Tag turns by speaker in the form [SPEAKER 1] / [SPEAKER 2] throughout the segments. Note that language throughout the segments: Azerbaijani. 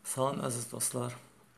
[SPEAKER 1] Salam əziz dostlar.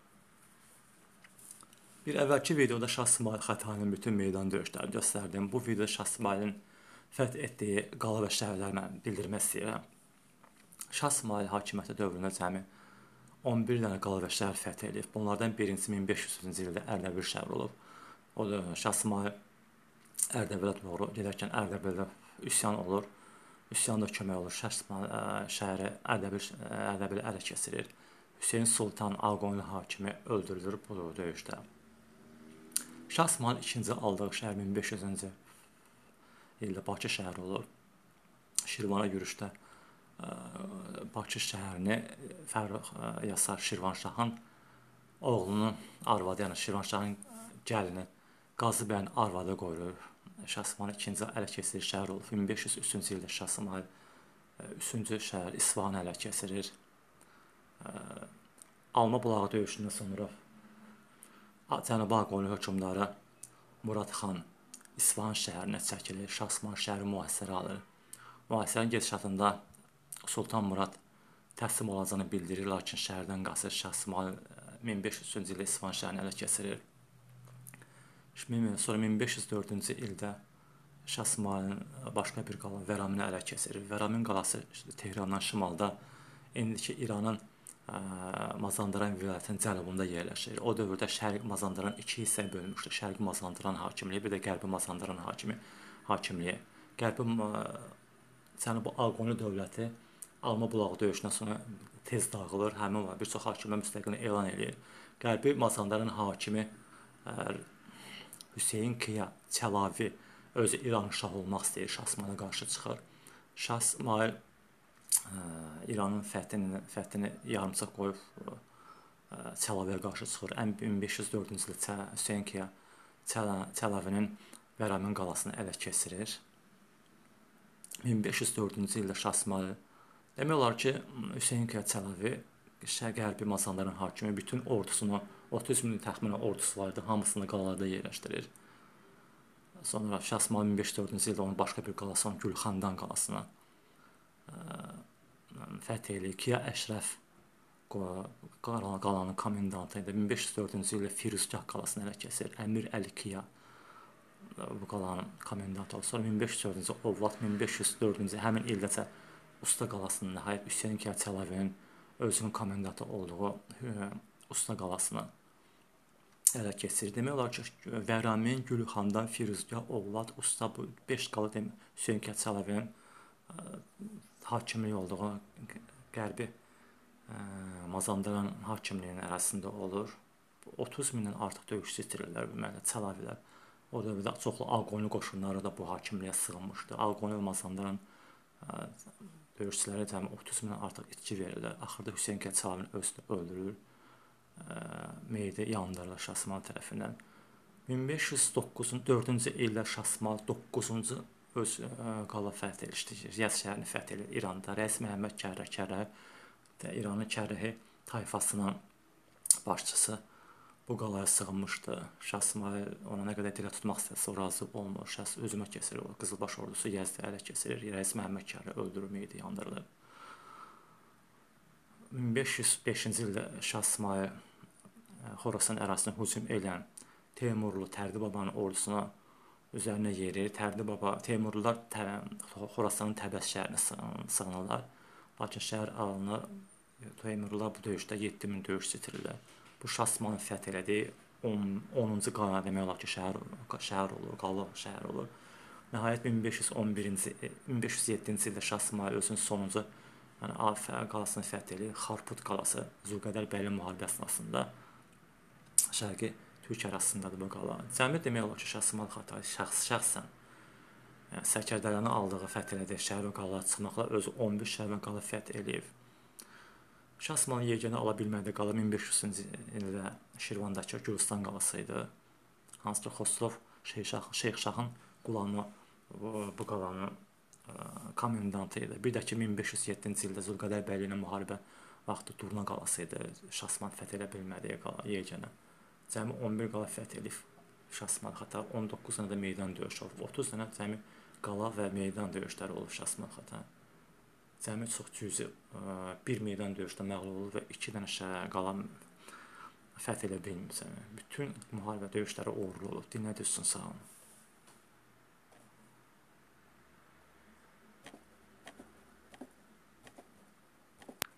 [SPEAKER 1] Bir əvvəlki videoda Şah İsmayıl Xətainin bütün meydan döyüşlərini göstərdim. Bu videoda Şah İsmayılın fəth etdiyi qala və şəhərləri mən bildirmək istəyirəm. Şah İsmayıl hakimiyyəti dövründə cəmi 11 dənə qala və şəhər fəth edib. Bunlardan birincisi 1500-cü ildə Ərdəbil şəhəri olub. O da Şah İsmayıl Ərdəbilə doğru gedərkən Ərdəbildə üsyan olur. Üsyanda kömək olur. Şah İsmayıl şəhəri Ərdəbili ələ keçirir. Hüseyin Sultan Ağqoyunlu hakimi öldürülür bu döyüşdə. Şah İsmayıl ikinci aldığı şəhər 1500-cü ildə Bakı şəhəri olur. Şirvana yürüşdə Bakı şəhərini Fərrux Yasar Şirvanşahın oğlunun arvadı, yəni Şirvanşahın gəlini Qazı bəyin arvadı qoyulur. Şah İsmayıl ikinci ələ keçirir şəhər olub. 1503-cü ildə Şah İsmayıl üçüncü şəhər İsfahanı ələ keçirir. Alma bulağı döyüşündən sonra Cənubi Ağqoyunlu hökmdarı Murad xan İsfahan şəhərinə çəkilir. Şah İsmayıl şəhəri mühasirə alır. Mühasirənin gedişatında Sultan Murad təslim olacağını bildirir, lakin şəhərdən qaçır. Şah İsmayıl 1503-cü ildə İsfahan şəhərini ələ keçirir. Sonra 1504-cü ildə Şah İsmayılın başqa bir qala Vəramin ələ keçirir. Vəramin qalası Tehrandan şimalda, indiki İranın Mazandaran vilayətinin cənubunda yerləşir. O dövrdə Şərqi Mazandaran iki hissəyə bölünmüşdür. Şərqi Mazandaran hakimliyi, bir də Qərbi Mazandaran hakimliyi. Qərbi Cənubi Ağqoyunlu dövləti Alma bulağı döyüşündən sonra tez dağılır. Həmin bir çox hakimlər müstəqilliğini elan edir. Qərbi Mazandaran hakimi Hüseyin Kiya Çəlavi özü İranın şahı olmaq istəyir. Şah İsmayıla qarşı çıxır. Şah İsmayıl İranın fəthini yarımçıq qoyub Çəlaviyə qarşı çıxır. 1504-cü ildə Hüseyin Kiya Çəlavinin Vəramin qalasını ələ keçirir. 1504-cü ildə Şah İsmayıl demək olar ki, Hüseyin Kiya Çəlavi Qərbi Mazandaran hakimi bütün ordusunu, 30 min təxminən ordusu vardı, hamısını qalalarda yerləşdirir. Sonra Şah İsmayıl 1504-cü ildə onun başqa bir qalası olan Gülxandan qalasına fəth eləyir. Kiya Əşrəf qalanın komendantı idi. 1504-cü ildə Firuzgah qalasını ələ keçirir. Əmir Əli Kiya bu qalanın komendantı olur. Sonra 1504-cü Ovlat, 1504-cü həmin ildəcə Usta qalasının nəhayət Hüseyin Kiya Çəlavinin özünün komendantı olduğu Usta qalasını ələ keçirir. Demək olar ki, Vəramin, Gülxandan, Firuzgah, Ovlat, Usta bu 5 qala Hüseyin Kiya Çəlavinin hakimliyi olduğu Qərbi Mazandaran hakimliyinin ərazisində olur. 30 mindən artıq döyüşçü itirirlər ümumiyyətlə Çəlavilər. O dövrdə çoxlu Ağqoyunlu qoşunları da bu hakimliyə sığınmışdı. Ağqoyunlu və Mazandaran döyüşçüləri cəmi 30 mindən artıq itki verirlər. Axırda Hüseyin Kiya Çəlavini özü öldürür. Meyidi yandırılır Şah İsmayıl tərəfindən. 1509-4-cü ildə Şah İsmayıl 9-cu öz qala fəth edilmişdir. Riyaz şəhərini fəth edir İranda. Rəis Məhəmməd Kərrə İranın Kərrəhi tayfasının başçısı bu qalaya sığınmışdı. Şah İsmayıl ona nə qədər dilə tutmaq istəsə, o razı olmur. Şah özümə keçirir. Qızılbaş ordusu Yəzdi ələ keçirir. Rəis Məhəmməd Kərrə öldürür, meyidi yandırılır. 1505-ci ildə Şah İsmayıl Xorasan ərazisinə hücum edən Teymurlu Tərdi Babanın ordusuna üzərinə yerir. Tərdi Baba, Teymurlular Xorasanın Təbəs şəhərinə sığınırlar. Lakin şəhər alınır. Teymurlular bu döyüşdə 7000 döyüşçü itirirlər. Bu Şah İsmayılın fəth elədiyi 10-cu qala demək olar ki, şəhər olur, qala şəhər olur. Nəhayət 1507-ci ildə Şah İsmayıl özünün sonuncu qalasını fəth edir. Xarput qalası Zülqədər bəyli müharibəsi əsnasında Şərqi Türk arasındadır bu qala. Cəmi demək olar ki, Şah İsmayıl Xətai şəxsən Səkərdəyanı aldığı fəth elədiyi şəhər və qalalara çıxmaqla özü 11 şəhər və qala fəth eləyib. Şah İsmayılın yeganə ala bilmədiyi qala 1500-cü ildə Şirvandakı Gülüstan qalası idi. Hansı ki, Xosrov Şeyxşahın Qulamı bu qalanın komendantı idi. Bir də ki, 1507-ci ildə Zülqədər bəyli ilə müharibə vaxtı Durna qalası idi. Şah İsmayıl fəth elə bilmədiyi qala yeganə. Cəmi 11 qala fəth edib Şah İsmayıl Xətai, 19 dənə də meydan döyüşü olub. 30 dənə cəmi qala və meydan döyüşləri olub Şah İsmayıl Xətai. Cəmi çox cüzi bir meydan döyüşdə məğlub olub və 2 dənə qalan fəth edə bilmir. Bütün müharibə döyüşləri uğurlu olub. Dinlədiyiniz üçün sağ olun.